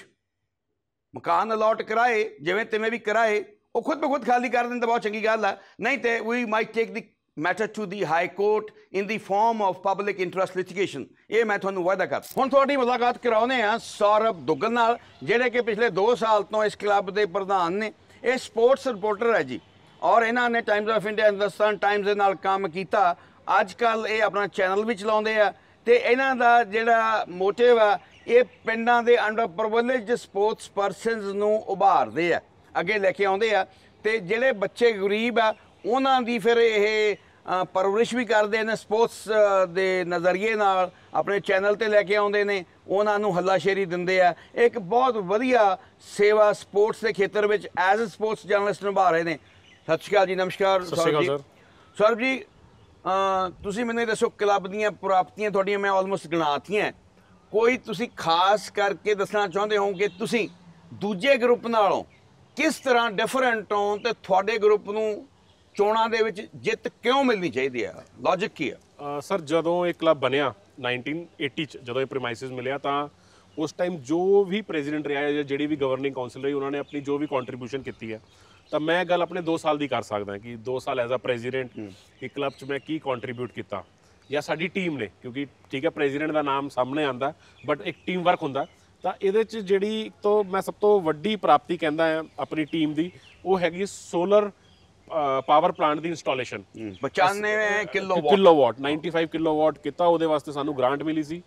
ਮਕਾਨ ਅਲਾਟ ਕਰਾਏ, ਜਿਵੇਂ ਤਿਵੇਂ ਵੀ ਕਰਾਏ, ਉਹ ਖੁਦ ਬ ਖੁਦ ਖਾਲੀ ਕਰ ਦੇਣ ਤਾਂ ਬਹੁਤ ਚੰਗੀ ਗੱਲ ਆ, ਨਹੀਂ ਤੇ we might take the matter to the high court in the form of public interest litigation. ਇਹ ਮੈਂ ਤੁਹਾਨੂੰ ਵਾਅਦਾ ਕਰ। ਹੁਣ ਤੁਹਾਡੀ ਮੁਲਾਕਾਤ ਕਰਾਉਂਦੇ ਹਾਂ ਸੌਰਵ ਦੁੱਗਲ ਨਾਲ, ਜਿਹੜੇ ਕਿ ਪਿਛਲੇ ਦੋ ਸਾਲ ਤੋਂ ਇਸ ਕਲੱਬ ਦੇ ਪ੍ਰਧਾਨ ਨੇ। ਇਹ ਸਪੋਰਟਸ ਰਿਪੋਰਟਰ ਹੈ ਜੀ, ਔਰ ਇਹਨਾਂ ਨੇ Times of India, Hindustan Times ਦੇ ਨਾਲ ਕੰਮ ਕੀਤਾ। ਅੱਜ ਕੱਲ੍ਹ ਇਹ ਆਪਣਾ ਚੈਨਲ ਵੀ ਚਲਾਉਂਦੇ ਆ, ਤੇ ਇਹਨਾਂ ਦਾ ਜਿਹੜਾ ਮੋਟਿਵ ਆ, ਇਹ ਪਿੰਡਾਂ ਦੇ ਅੰਡਰ ਪ੍ਰਿਵਿਲੇਜਡ ਸਪੋਰਟਸ ਪਰਸਨਸ ਨੂੰ ਉਭਾਰਦੇ ਆ, ਅੱਗੇ ਲੈ ਕੇ ਆਉਂਦੇ ਆ। ਤੇ ਜਿਹੜੇ ਬੱਚੇ ਗਰੀਬ ਆ ਉਹਨਾਂ ਦੀ ਫਿਰ ਇਹ ਪਰਵਰਿਸ਼ ਵੀ ਕਰਦੇ ਨੇ, ਸਪੋਰਟਸ ਦੇ ਨਜ਼ਰੀਏ ਨਾਲ ਆਪਣੇ ਚੈਨਲ 'ਤੇ ਲੈ ਕੇ ਆਉਂਦੇ ਨੇ, ਉਹਨਾਂ ਨੂੰ ਹੱਲਾਸ਼ੇਰੀ ਦਿੰਦੇ ਆ। ਇੱਕ ਬਹੁਤ ਵਧੀਆ ਸੇਵਾ ਸਪੋਰਟਸ ਦੇ ਖੇਤਰ ਵਿੱਚ ਐਜ਼ ਅ ਸਪੋਰਟਸ ਜਰਨਲਿਸਟ ਨਿਭਾ ਰਹੇ ਨੇ। ਸਤਿ ਸ਼੍ਰੀ ਅਕਾਲ ਜੀ। ਨਮਸਕਾਰ ਸੌਰਵ ਜੀ। ਸੌਰਵ ਜੀ, ਤੁਸੀਂ ਮੈਨੂੰ ਇਹ ਦੱਸੋ, ਕਲੱਬ ਦੀਆਂ ਪ੍ਰਾਪਤੀਆਂ ਤੁਹਾਡੀਆਂ ਮੈਂ ਆਲਮੋਸਟ ਗਿਣਾਤੀਆਂ, ਕੋਈ ਤੁਸੀਂ ਖਾਸ ਕਰਕੇ ਦੱਸਣਾ ਚਾਹੁੰਦੇ ਹੋ ਕਿ ਤੁਸੀਂ ਦੂਜੇ ਗਰੁੱਪ ਨਾਲੋਂ ਕਿਸ ਤਰ੍ਹਾਂ ਡਿਫਰੈਂਟ ਹੋ, ਤੇ ਤੁਹਾਡੇ ਗਰੁੱਪ ਨੂੰ ਚੋਣਾਂ ਦੇ ਵਿੱਚ ਜਿੱਤ ਕਿਉਂ ਮਿਲਣੀ ਚਾਹੀਦੀ ਹੈ? ਲੌਜਿਕ ਕੀ ਹੈ? ਸਰ, ਜਦੋਂ ਇਹ ਕਲੱਬ ਬਣਿਆ ਨਾਈਨਟੀਨ ਏਟੀ 'ਚ, ਜਦੋਂ ਇਹ ਪ੍ਰਮਾਈਸਿਸ ਮਿਲਿਆ, ਤਾਂ ਉਸ ਟਾਈਮ ਜੋ ਵੀ ਪ੍ਰੈਜ਼ੀਡੈਂਟ ਰਿਹਾ ਜਾਂ ਜਿਹੜੀ ਵੀ ਗਵਰਨਿੰਗ ਕਾਉਂਸਲ ਰਹੀ, ਉਹਨਾਂ ਨੇ ਆਪਣੀ ਜੋ ਵੀ ਕੰਟਰੀਬਿਊਸ਼ਨ ਕੀਤੀ ਹੈ, ਤਾਂ ਮੈਂ ਗੱਲ ਆਪਣੇ ਦੋ ਸਾਲ ਦੀ ਕਰ ਸਕਦਾ ਕਿ ਦੋ ਸਾਲ ਐਜ਼ ਅ ਪ੍ਰੈਜ਼ੀਡੈਂਟ ਇੱਕ ਕਲੱਬ 'ਚ ਮੈਂ ਕੀ ਕੰਟਰੀਬਿਊਟ ਕੀਤਾ, ਜਾਂ ਸਾਡੀ ਟੀਮ ਨੇ, ਕਿਉਂਕਿ ਠੀਕ ਹੈ ਪ੍ਰੈਜ਼ੀਡੈਂਟ ਦਾ ਨਾਮ ਸਾਹਮਣੇ ਆਉਂਦਾ, ਬਟ ਇੱਕ ਟੀਮ ਵਰਕ ਹੁੰਦਾ। ਤਾਂ ਇਹਦੇ 'ਚ ਜਿਹੜੀ ਤੋਂ ਮੈਂ ਸਭ ਤੋਂ ਵੱਡੀ ਪ੍ਰਾਪਤੀ ਕਹਿੰਦਾ ਹਾਂ ਆਪਣੀ ਟੀਮ ਦੀ, ਉਹ ਹੈਗੀ ਸੋਲਰ ਪਾਵਰ ਪਲਾਂਟ ਦੀ ਇੰਸਟਾਲੇਸ਼ਨ। ਪਚਾਨਵੇਂ ਕਿਲੋ ਕਿਲੋਵਾਟ ਪਚਾਨਵੇਂ ਕਿਲੋਵਾਟ ਕੀਤਾ। ਉਹਦੇ ਵਾਸਤੇ ਸਾਨੂੰ ਗ੍ਰਾਂਟ ਮਿਲੀ ਸੀ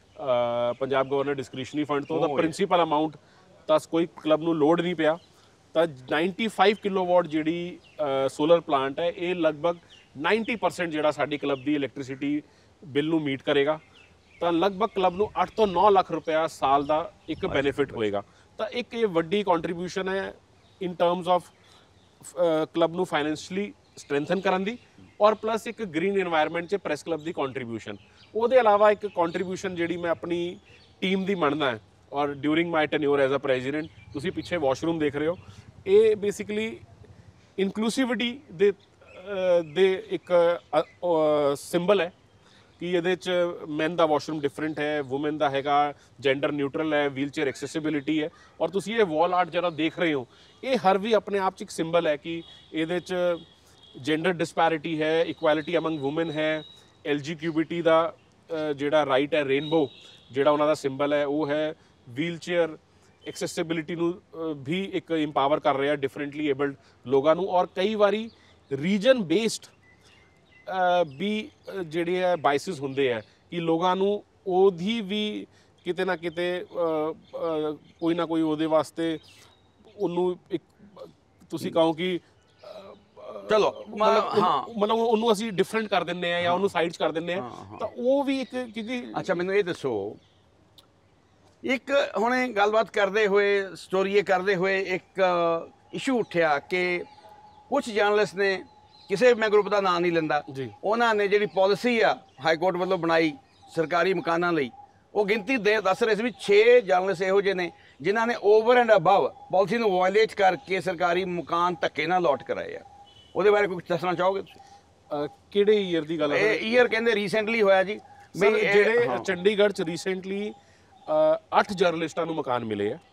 ਪੰਜਾਬ ਗਵਰਨਰ ਡਿਸਕ੍ਰਿਸ਼ਨਰੀ ਫੰਡ ਤੋਂ। ਉਹਦਾ ਪ੍ਰਿੰਸੀਪਲ ਅਮਾਊਂਟ ਤਾਂ ਕੋਈ ਕਲੱਬ ਨੂੰ ਲੋਡ ਨਹੀਂ ਪਿਆ। ਤਾਂ ਪਚਾਨਵੇਂ ਕਿਲੋਵਾਟ ਜਿਹੜੀ ਸੋਲਰ ਪਲਾਂਟ ਹੈ, ਇਹ ਲਗਭਗ ਨੱਬੇ ਪਰਸੈਂਟ ਜਿਹੜਾ ਸਾਡੀ ਕਲੱਬ ਦੀ ਇਲੈਕਟ੍ਰਿਸਿਟੀ ਬਿੱਲ ਨੂੰ ਮੀਟ ਕਰੇਗਾ। ਤਾਂ ਲਗਭਗ ਕਲੱਬ ਨੂੰ ਅੱਠ ਤੋਂ ਨੌ ਲੱਖ ਰੁਪਇਆ ਸਾਲ ਦਾ ਇੱਕ ਬੈਨੀਫਿਟ ਹੋਏਗਾ। ਤਾਂ ਇੱਕ ਇਹ ਵੱਡੀ ਕੰਟਰੀਬਿਊਸ਼ਨ ਹੈ ਇਨ ਟਰਮਸ ਆਫ ਕਲੱਬ ਨੂੰ ਫਾਈਨੈਂਸ਼ਲੀ ਸਟਰੈਂਥਨ ਕਰਨ ਦੀ, ਔਰ ਪਲੱਸ ਇੱਕ ਗ੍ਰੀਨ ਇਨਵਾਇਰਨਮੈਂਟ 'ਚ ਪ੍ਰੈਸ ਕਲੱਬ ਦੀ ਕੰਟਰੀਬਿਊਸ਼ਨ। ਉਹਦੇ ਇਲਾਵਾ ਇੱਕ ਕੰਟਰੀਬਿਊਸ਼ਨ ਜਿਹੜੀ ਮੈਂ ਆਪਣੀ ਟੀਮ ਦੀ ਮੰਨਦਾ ਹੈ, ਔਰ during my tenure as a president. ਤੁਸੀਂ ਪਿੱਛੇ ਵਾਸ਼ਰੂਮ ਦੇਖ ਰਹੇ ਹੋ, ਇਹ ਬੇਸਿਕਲੀ ਇਨਕਲੂਸਿਵਿਟੀ ਦੇ ਦੇ ਇੱਕ ਸਿੰਬਲ ਹੈ ਕਿ ਇਹਦੇ 'ਚ ਮੈਨ ਦਾ ਵਾਸ਼ਰੂਮ ਡਿਫਰੈਂਟ ਹੈ, ਵੂਮਨ ਦਾ ਹੈਗਾ ਜੈਂਡਰ ਨਿਊਟਰਲ ਹੈ, ਵੀਲ ਚੇਅਰ ਐਕਸੈਸਿਬਿਲਿਟੀ ਹੈ। ਔਰ ਤੁਸੀਂ ਇਹ ਵਾਲ ਆਰਟ ਜਿਹੜਾ ਦੇਖ ਰਹੇ ਹੋ, ਇਹ ਹਰ ਵੀ ਆਪਣੇ ਆਪ 'ਚ ਇੱਕ ਸਿੰਬਲ ਹੈ ਕਿ ਇਹਦੇ 'ਚ ਜੈਂਡਰ ਡਿਸਪੈਰਿਟੀ ਹੈ, ਇਕੁਐਲਿਟੀ ਅਮੰਗ ਵੂਮਨ ਹੈ, ਐਲ ਜੀ ਕਿਊਬਿਟੀ ਦਾ ਜਿਹੜਾ ਰਾਈਟ ਹੈ, ਰੇਨਬੋ ਜਿਹੜਾ ਉਹਨਾਂ ਦਾ ਸਿੰਬਲ ਹੈ ਉਹ ਹੈ, ਵੀਲ ਚੇਅਰ ਐਕਸੈਸਿਬਿਲਿਟੀ ਨੂੰ ਵੀ ਇੱਕ ਇੰਪਾਵਰ ਕਰ ਰਿਹਾ ਡਿਫਰੈਂਟਲੀ ਏਬਲਡ ਲੋਕਾਂ ਨੂੰ। ਔਰ ਕਈ ਵਾਰੀ ਰੀਜਨ ਬੇਸਡ ਵੀ ਜਿਹੜੇ ਹੈ ਬਾਇਸਿਸ ਹੁੰਦੇ ਆ ਕਿ ਲੋਕਾਂ ਨੂੰ ਉਹਦੀ ਵੀ ਕਿਤੇ ਨਾ ਕਿਤੇ ਕੋਈ ਨਾ ਕੋਈ ਉਹਦੇ ਵਾਸਤੇ ਉਹਨੂੰ ਇੱਕ ਤੁਸੀਂ ਕਹੋ ਕਿ ਚਲੋ ਹਾਂ ਮਤਲਬ ਉਹਨੂੰ ਅਸੀਂ ਡਿਫਰੈਂਟ ਕਰ ਦਿੰਦੇ ਆ ਜਾਂ ਉਹਨੂੰ ਸਾਈਡਸ ਕਰ ਦਿੰਦੇ ਆ, ਤਾਂ ਉਹ ਵੀ ਇੱਕ ਕਿਉਂਕਿ ਅੱਛਾ ਮੈਨੂੰ ਇਹ ਦੱਸੋ, ਇੱਕ ਹੁਣੇ ਗੱਲਬਾਤ ਕਰਦੇ ਹੋਏ ਸਟੋਰੀ ਇਹ ਕਰਦੇ ਹੋਏ ਇੱਕ ਇਸ਼ੂ ਉੱਠਿਆ ਕਿ ਕੁਝ ਜਰਨਲਿਸਟ ਨੇ, ਕਿਸੇ ਮੈਂ ਗਰੁੱਪ ਦਾ ਨਾਂ ਨਹੀਂ ਲੈਂਦਾ, ਉਹਨਾਂ ਨੇ ਜਿਹੜੀ ਪਾਲਿਸੀ ਆ ਹਾਈ ਕੋਰਟ ਵੱਲੋਂ ਬਣਾਈ ਸਰਕਾਰੀ ਮਕਾਨਾਂ ਲਈ, ਉਹ ਗਿਣਤੀ ਦੇ ਦੱਸ ਰਹੇ ਸੀ ਵੀ ਛੇ ਜਰਨਲਿਸਟ ਇਹੋ ਜਿਹੇ ਨੇ ਜਿਨ੍ਹਾਂ ਨੇ ਓਵਰ ਐਂਡ ਅਬਵ ਪਾਲਿਸੀ ਨੂੰ ਵਾਇਲੇਟ ਕਰਕੇ ਸਰਕਾਰੀ ਮਕਾਨ ਧੱਕੇ ਨਾਲ ਲੋਟ ਕਰਾਏ ਆ। ਉਹਦੇ ਬਾਰੇ ਕੁਝ ਦੱਸਣਾ ਚਾਹੋਗੇ ਤੁਸੀਂ? ਕਿਹੜੇ ਈਅਰ ਦੀ ਗੱਲ ਹੈ? ਇਹ ਈਅਰ ਕਹਿੰਦੇ ਰੀਸੈਂਟਲੀ ਹੋਇਆ ਜੀ। ਜਿਹੜੇ ਚੰਡੀਗੜ੍ਹ 'ਚ ਰੀਸੈਂਟਲੀ ਅੱਠ ਜਰਨਲਿਸਟਾਂ ਨੂੰ ਮਕਾਨ ਮਿਲੇ ਆ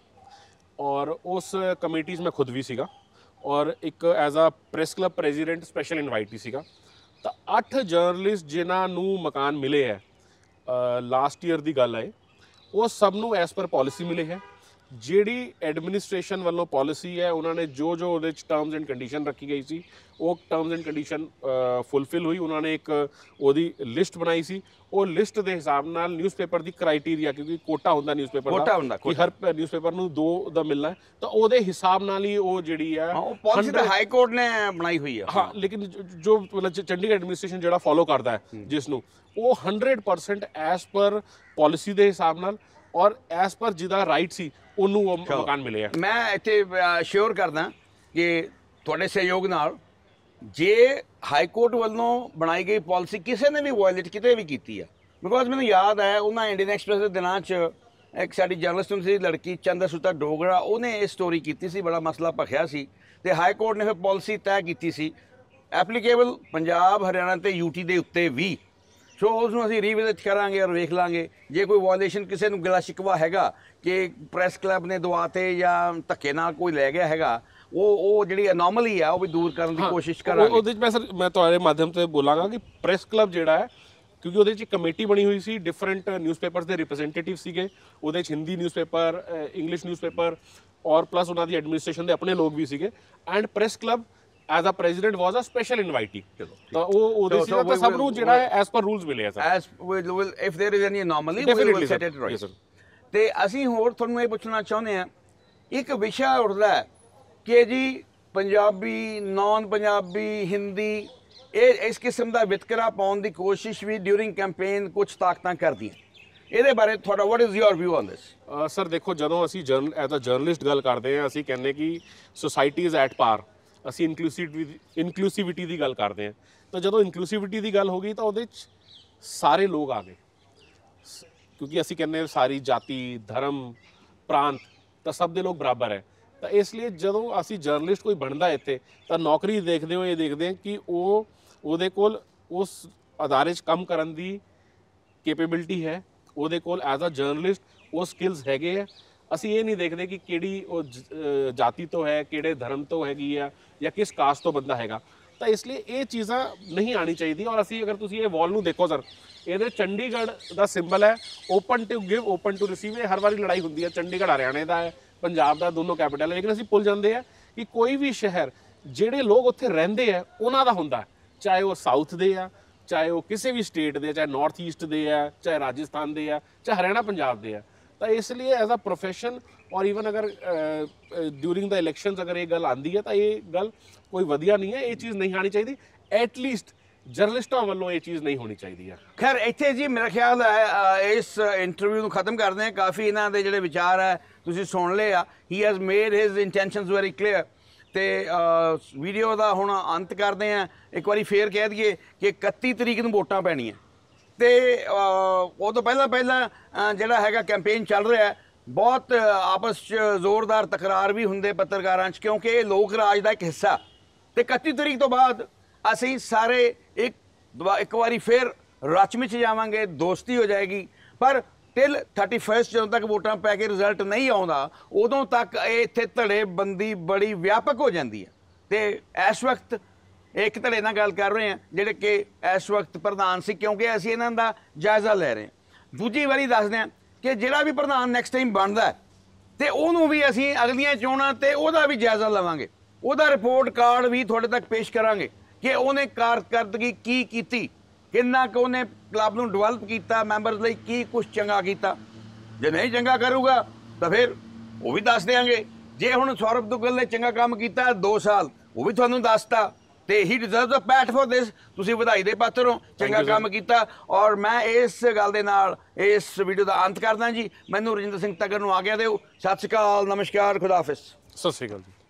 ਔਰ ਉਸ ਕਮੇਟੀ 'ਚ ਮੈਂ ਖੁਦ ਵੀ ਸੀਗਾ ਔਰ ਇੱਕ as a press club president special invitee ਸੀਗਾ। ਤਾਂ ਅੱਠ ਜਰਨਲਿਸਟ ਜਿਨ੍ਹਾਂ ਨੂੰ ਮਕਾਨ ਮਿਲੇ ਹੈ ਲਾਸਟ ਈਅਰ ਦੀ ਗੱਲ ਹੈ, ਉਹ ਸਭ ਨੂੰ ਐਸ ਪਰ ਪਾਲਿਸੀ ਮਿਲੇ ਹੈ। ਜਿਹੜੀ ਐਡਮਿਨਿਸਟ੍ਰੇਸ਼ਨ ਵੱਲੋਂ ਪਾਲਿਸੀ ਹੈ ਉਹਨਾਂ ਨੇ ਜੋ ਜੋ ਉਹਦੇ 'ਚ ਟਰਮਸ ਐਂਡ ਕੰਡੀਸ਼ਨ ਰੱਖੀ ਗਈ ਸੀ ਉਹ ਟਰਮਸ ਐਂਡ ਕੰਡੀਸ਼ਨ ਫੁੱਲਫਿਲ ਹੋਈ। ਉਹਨਾਂ ਨੇ ਇੱਕ ਉਹਦੀ ਲਿਸਟ ਬਣਾਈ ਸੀ, ਉਹ ਲਿਸਟ ਦੇ ਹਿਸਾਬ ਨਾਲ ਨਿਊਜ਼ਪੇਪਰ ਦੀ ਕ੍ਰਾਈਟੇਰੀਆ, ਕਿਉਂਕਿ ਕੋਟਾ ਹੁੰਦਾ ਨਿਊਜ਼ਪੇਪਰ ਦਾ ਕਿ ਹਰ ਨਿਊਜ਼ਪੇਪਰ ਨੂੰ ਦੋ ਦਾ ਮਿਲਣਾ ਹੈ, ਤਾਂ ਉਹਦੇ ਹਿਸਾਬ ਨਾਲ ਹੀ ਉਹ ਜਿਹੜੀ ਹੈ ਪਾਲਿਸੀ ਤਾਂ ਹਾਈ ਕੋਰਟ ਨੇ ਬਣਾਈ ਹੋਈ ਹੈ। ਹਾਂ, ਲੇਕਿਨ ਜੋ ਮਤਲਬ ਚੰਡੀਗੜ੍ਹ ਐਡਮਿਨਿਸਟ੍ਰੇਸ਼ਨ ਜਿਹੜਾ ਫੋਲੋ ਕਰਦਾ ਹੈ ਜਿਸ ਨੂੰ, ਉਹ hundred percent as per policy ਦੇ ਹਿਸਾਬ ਨਾਲ ਔਰ ਐਸ ਪਰ ਜਿਹਦਾ ਰਾਈਟ ਸੀ ਉਹਨੂੰ ਉਹ ਮਕਾਨ ਮਿਲੇ ਆ। ਮੈਂ ਇੱਥੇ ਸ਼ੋਰ ਕਰਦਾ ਕਿ ਤੁਹਾਡੇ ਸਹਿਯੋਗ ਨਾਲ ਜੇ ਹਾਈ ਕੋਰਟ ਵੱਲੋਂ ਬਣਾਈ ਗਈ ਪਾਲਿਸੀ ਕਿਸੇ ਨੇ ਵੀ ਵਾਇਲੇਟ ਕਿਤੇ ਵੀ ਕੀਤੀ ਆ, ਬਿਕੋਜ਼ ਮੈਨੂੰ ਯਾਦ ਹੈ ਉਹਨਾਂ ਇੰਡੀਅਨ ਐਕਸਪ੍ਰੈਸ ਦੇ ਦਿਨਾਂ 'ਚ ਇੱਕ ਸਾਡੀ ਜਰਨਲਿਸਟ ਸੀ ਲੜਕੀ ਚੰਦਰਸੂਤਾ ਡੋਗਰਾ, ਉਹਨੇ ਇਹ ਸਟੋਰੀ ਕੀਤੀ ਸੀ, ਬੜਾ ਮਸਲਾ ਭਖਿਆ ਸੀ ਤੇ ਹਾਈ ਕੋਰਟ ਨੇ ਫਿਰ ਪਾਲਿਸੀ ਤੈਅ ਕੀਤੀ ਸੀ ਐਪਲੀਕੇਬਲ ਪੰਜਾਬ, ਹਰਿਆਣਾ ਤੇ ਯੂਟੀ ਦੇ ਉੱਤੇ ਵੀ। ਸੋ ਉਸ ਨੂੰ ਅਸੀਂ ਰੀਵਿਜ਼ਿਟ ਕਰਾਂਗੇ ਔਰ ਵੇਖ ਲਾਂਗੇ ਜੇ ਕੋਈ ਵਾਇਲੇਸ਼ਨ ਕਿਸੇ ਨੂੰ ਗਿਲਾ ਸ਼ਿਕਵਾ ਹੈਗਾ ਕਿ ਪ੍ਰੈਸ ਕਲੱਬ ਨੇ ਦਵਾਤੇ ਜਾਂ ਧੱਕੇ ਨਾਲ ਕੋਈ ਲੈ ਗਿਆ ਹੈਗਾ, ਉਹ ਉਹ ਜਿਹੜੀ ਅਨੋਮਲੀ ਆ ਉਹ ਵੀ ਦੂਰ ਕਰਨ ਦੀ ਕੋਸ਼ਿਸ਼ ਕਰਾਂਗੇ। ਉਹਦੇ 'ਚ ਮੈਂ ਸਰ ਮੈਂ ਤੁਹਾਡੇ ਮਾਧਿਅਮ ਤੋਂ ਬੋਲਾਂਗਾ ਕਿ ਪ੍ਰੈਸ ਕਲੱਬ ਜਿਹੜਾ ਹੈ, ਕਿਉਂਕਿ ਉਹਦੇ 'ਚ ਕਮੇਟੀ ਬਣੀ ਹੋਈ ਸੀ, ਡਿਫਰੈਂਟ ਨਿਊਜ਼ਪੇਪਰਸ ਦੇ ਰਿਪਰੈਜ਼ੈਂਟੇਟਿਵ ਸੀਗੇ ਉਹਦੇ 'ਚ, ਹਿੰਦੀ ਨਿਊਜ਼ਪੇਪਰ, ਇੰਗਲਿਸ਼ ਨਿਊਜ਼ਪੇਪਰ ਔਰ ਪਲੱਸ ਉਹਨਾਂ ਦੀ ਐਡਮਿਨਿਸਟ੍ਰੇਸ਼ਨ ਦੇ ਆਪਣੇ ਲੋਕ ਵੀ ਸੀਗੇ। And press club as a president was a special invitee, ਤਾਂ ਉਹ ਉਹਦੇ ਸੀ ਤਾਂ ਸਭ ਨੂੰ ਜਿਹੜਾ ਹੈ ਐਸ ਪਰ ਰੂਲਸ ਮਿਲੇ ਆ sir. As will if there is any anomaly we will set it right. ਤੇ ਅਸੀਂ ਹੋਰ ਤੁਹਾਨੂੰ ਇਹ ਪੁੱਛਣਾ ਚਾਹੁੰਦੇ ਆ, ਇੱਕ ਵਿਸ਼ਾ ਉੱਠਦਾ ਹੈ ਕਿ ਜੀ ਪੰਜਾਬੀ, ਨਾਨ ਪੰਜਾਬੀ, ਹਿੰਦੀ, ਇਹ ਇਸ ਕਿਸਮ ਦਾ ਵਿਤਕਰਾ ਪਾਉਣ ਦੀ ਕੋਸ਼ਿਸ਼ ਵੀ ਡਿਊਰਿੰਗ ਕੈਂਪੇਨ ਕੁਝ ਤਾਕਤਾਂ ਕਰਦੀਆਂ, ਇਹਦੇ ਬਾਰੇ ਤੁਹਾਡਾ what is your view on this? Sir ਦੇਖੋ, ਜਦੋਂ ਅਸੀਂ ਜਰਨਲ ਐਜ਼ ਅ ਜਰਨਲਿਸਟ ਗੱਲ ਕਰਦੇ ਹਾਂ, ਅਸੀਂ ਕਹਿੰਦੇ ਕਿ ਸੋਸਾਇਟੀ ਇਜ਼ ਐਟ ਪਾਰ, ਅਸੀਂ ਇਨਕਲੂਸਿਵਿਟੀ ਇਨਕਲੂਸਿਵਿਟੀ ਦੀ ਗੱਲ ਕਰਦੇ ਹਾਂ। ਤਾਂ ਜਦੋਂ ਇਨਕਲੂਸਿਵਿਟੀ ਦੀ ਗੱਲ ਹੋ ਗਈ ਤਾਂ ਉਹਦੇ 'ਚ ਸਾਰੇ ਲੋਕ ਆ ਗਏ, ਕਿਉਂਕਿ ਅਸੀਂ ਕਹਿੰਦੇ ਸਾਰੀ ਜਾਤੀ, ਧਰਮ, ਪ੍ਰਾਂਤ, ਤਾਂ ਸਭ ਦੇ ਲੋਕ ਬਰਾਬਰ ਹੈ। ਤਾਂ ਇਸ ਲਈ ਜਦੋਂ ਅਸੀਂ ਜਰਨਲਿਸਟ ਕੋਈ ਬਣਦਾ ਇੱਥੇ, ਤਾਂ ਨੌਕਰੀ ਦੇਖਦੇ ਹੋ ਇਹ ਦੇਖਦੇ ਹਾਂ ਕਿ ਉਹ ਉਹਦੇ ਕੋਲ ਉਸ ਅਦਾਰੇ 'ਚ ਕੰਮ ਕਰਨ ਦੀ ਕੈਪੇਬਿਲਿਟੀ ਹੈ, ਉਹਦੇ ਕੋਲ ਐਜ਼ ਅ ਜਰਨਲਿਸਟ ਉਹ ਸਕਿੱਲਸ ਹੈਗੇ ਆ। ਅਸੀਂ ਇਹ ਨਹੀਂ ਦੇਖਦੇ ਕਿ ਕਿਹੜੀ ਉਹ ਜਾਤੀ ਤੋਂ ਹੈ, ਕਿਹੜੇ ਧਰਮ ਤੋਂ ਹੈਗੀ ਆ ਜਾਂ ਕਿਸ ਕਾਸਟ ਤੋਂ ਬੰਦਾ ਹੈਗਾ। ਤਾਂ ਇਸ ਲਈ ਇਹ ਚੀਜ਼ਾਂ ਨਹੀਂ ਆਉਣੀ ਚਾਹੀਦੀ। ਔਰ ਅਸੀਂ ਅਗਰ ਤੁਸੀਂ ਇਹ ਵਾਲ ਨੂੰ ਦੇਖੋ ਸਰ, ਇਹਦੇ ਚੰਡੀਗੜ੍ਹ ਦਾ ਸਿੰਬਲ ਹੈ open to give, open to receive. ਇਹ ਹਰ ਵਾਰੀ ਲੜਾਈ ਹੁੰਦੀ ਹੈ, ਚੰਡੀਗੜ੍ਹ ਹਰਿਆਣੇ ਦਾ ਹੈ, ਪੰਜਾਬ ਦਾ, ਦੋਨੋਂ ਕੈਪੀਟਲ ਹੈ, ਲੇਕਿਨ ਅਸੀਂ ਭੁੱਲ ਜਾਂਦੇ ਆ ਕਿ ਕੋਈ ਵੀ ਸ਼ਹਿਰ ਜਿਹੜੇ ਲੋਕ ਉੱਥੇ ਰਹਿੰਦੇ ਆ ਉਹਨਾਂ ਦਾ ਹੁੰਦਾ, ਚਾਹੇ ਉਹ ਸਾਊਥ ਦੇ ਆ, ਚਾਹੇ ਉਹ ਕਿਸੇ ਵੀ ਸਟੇਟ ਦੇ, ਚਾਹੇ ਨਾਰਥ ਈਸਟ ਦੇ ਆ, ਚਾਹੇ ਰਾਜਸਥਾਨ ਦੇ ਆ, ਚਾਹੇ ਹਰਿਆਣਾ ਪੰਜਾਬ ਦੇ ਆ। ਤਾਂ ਇਸ ਲਈ ਐਜ਼ ਅ ਪ੍ਰੋਫੈਸ਼ਨ ਔਰ ਈਵਨ ਅਗਰ ਡਿਊਰਿੰਗ ਦਾ ਇਲੈਕਸ਼ਨਸ ਅਗਰ ਇਹ ਗੱਲ ਆਉਂਦੀ ਹੈ ਤਾਂ ਇਹ ਗੱਲ ਕੋਈ ਵਧੀਆ ਨਹੀਂ ਹੈ, ਇਹ ਚੀਜ਼ ਨਹੀਂ ਆਉਣੀ ਚਾਹੀਦੀ। ਐਟਲੀਸਟ ਜਰਨਲਿਸਟਾਂ ਵੱਲੋਂ ਇਹ ਚੀਜ਼ ਨਹੀਂ ਹੋਣੀ ਚਾਹੀਦੀ ਹੈ। ਖੈਰ ਇੱਥੇ ਜੀ ਮੇਰਾ ਖਿਆਲ ਹੈ ਇਸ ਇੰਟਰਵਿਊ ਨੂੰ ਖਤਮ ਕਰਦੇ ਹਾਂ। ਕਾਫੀ ਇਹਨਾਂ ਦੇ ਜਿਹੜੇ ਵਿਚਾਰ ਹੈ ਤੁਸੀਂ ਸੁਣ ਲਏ ਆ। He has made his intentions very clear. ਤੇ ਵੀਡੀਓ ਦਾ ਹੁਣ ਅੰਤ ਕਰਦੇ ਹਾਂ। ਇੱਕ ਵਾਰੀ ਫੇਰ ਕਹਿ ਦਈਏ ਕਿ ਇਕੱਤੀ ਤਰੀਕ ਨੂੰ ਵੋਟਾਂ ਪੈਣੀਆਂ ਤੇ ਉਹ ਤੋਂ ਪਹਿਲਾਂ ਪਹਿਲਾਂ ਜਿਹੜਾ ਹੈਗਾ ਕੈਂਪੇਨ ਚੱਲ ਰਿਹਾ, ਬਹੁਤ ਆਪਸ 'ਚ ਜ਼ੋਰਦਾਰ ਤਕਰਾਰ ਵੀ ਹੁੰਦੇ ਪੱਤਰਕਾਰਾਂ 'ਚ, ਕਿਉਂਕਿ ਇਹ ਲੋਕ ਰਾਜ ਦਾ ਇੱਕ ਹਿੱਸਾ। ਤੇ ਇਕੱਤੀ ਤਰੀਕ ਤੋਂ ਬਾਅਦ ਅਸੀਂ ਸਾਰੇ ਇੱਕ ਦੁਬਾ- ਇੱਕ ਵਾਰੀ ਫਿਰ ਰਚਮਿਚ ਜਾਵਾਂਗੇ, ਦੋਸਤੀ ਹੋ ਜਾਏਗੀ। ਪਰ ਟਿਲ ਥਰਟੀ ਫਸਟ ਜਦੋਂ ਤੱਕ ਵੋਟਾਂ ਪੈ ਕੇ ਰਿਜ਼ਲਟ ਨਹੀਂ ਆਉਂਦਾ, ਉਦੋਂ ਤੱਕ ਇਹ ਇੱਥੇ ਧੜੇਬੰਦੀ ਬੜੀ ਵਿਆਪਕ ਹੋ ਜਾਂਦੀ ਹੈ। ਤੇ ਇਸ ਵਕਤ ਇੱਕ ਧੜੇ ਨਾਲ ਗੱਲ ਕਰ ਰਹੇ ਹਾਂ ਜਿਹੜੇ ਕਿ ਇਸ ਵਕਤ ਪ੍ਰਧਾਨ ਸੀ, ਕਿਉਂਕਿ ਅਸੀਂ ਇਹਨਾਂ ਦਾ ਜਾਇਜ਼ਾ ਲੈ ਰਹੇ ਹਾਂ। ਦੂਜੀ ਵਾਰੀ ਦੱਸਦੇ ਹਾਂ ਕਿ ਜਿਹੜਾ ਵੀ ਪ੍ਰਧਾਨ ਨੈਕਸਟ ਟਾਈਮ ਬਣਦਾ ਹੈ ਤੇ ਉਹਨੂੰ ਵੀ ਅਸੀਂ ਅਗਲੀਆਂ ਚੋਣਾਂ ਤੇ ਉਹਦਾ ਵੀ ਜਾਇਜ਼ਾ ਲਵਾਂਗੇ, ਉਹਦਾ ਰਿਪੋਰਟ ਕਾਰਡ ਵੀ ਤੁਹਾਡੇ ਤੱਕ ਪੇਸ਼ ਕਰਾਂਗੇ ਕਿ ਉਹਨੇ ਕਾਰਕਰਦਗੀ ਕੀ ਕੀਤੀ, ਕਿੰਨਾ ਕੁ ਉਹਨੇ ਕਲੱਬ ਨੂੰ ਡਿਵੈਲਪ ਕੀਤਾ, ਮੈਂਬਰਸ ਲਈ ਕੀ ਕੁਝ ਚੰਗਾ ਕੀਤਾ। ਜੇ ਨਹੀਂ ਚੰਗਾ ਕਰੂਗਾ ਤਾਂ ਫਿਰ ਉਹ ਵੀ ਦੱਸ ਦਿਆਂਗੇ। ਜੇ ਹੁਣ ਸੌਰਵ ਦੁੱਗਲ ਨੇ ਚੰਗਾ ਕੰਮ ਕੀਤਾ ਦੋ ਸਾਲ, ਉਹ ਵੀ ਤੁਹਾਨੂੰ ਦੱਸਤਾ, ਤੇ he deserves a pat for this. ਤੁਸੀਂ ਵਧਾਈ ਦੇ ਪਾਤਰ ਹੋ, ਚੰਗਾ ਕੰਮ ਕੀਤਾ। ਔਰ ਮੈਂ ਇਸ ਗੱਲ ਦੇ ਨਾਲ ਇਸ ਵੀਡੀਓ ਦਾ ਅੰਤ ਕਰਦਾ ਜੀ। ਮੈਨੂੰ ਰਜਿੰਦਰ ਸਿੰਘ ਤੱਕਰ ਨੂੰ ਆ ਗਿਆ ਦਿਓ। ਸਤਿ ਸ਼੍ਰੀ ਅਕਾਲ, ਨਮਸਕਾਰ, ਖੁਦਾ ਹਾਫਿਜ਼। ਸਤਿ ਸ਼੍ਰੀ ਅਕਾਲ ਜੀ।